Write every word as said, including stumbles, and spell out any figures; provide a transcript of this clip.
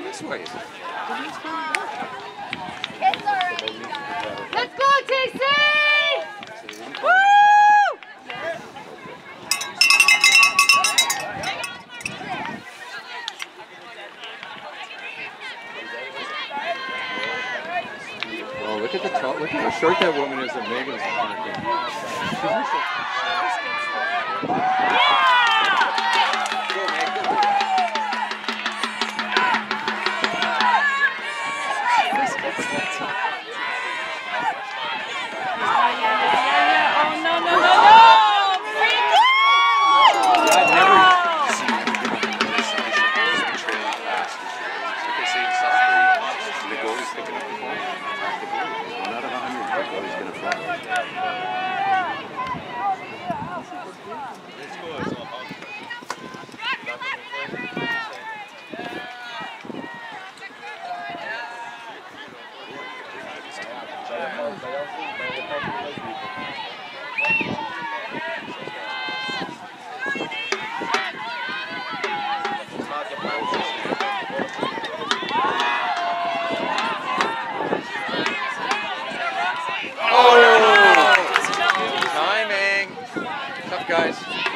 this way. Let's go, T C! Woo! Oh, look at the top, look at how short that woman is that Megan's marking. Timing. Tough guys.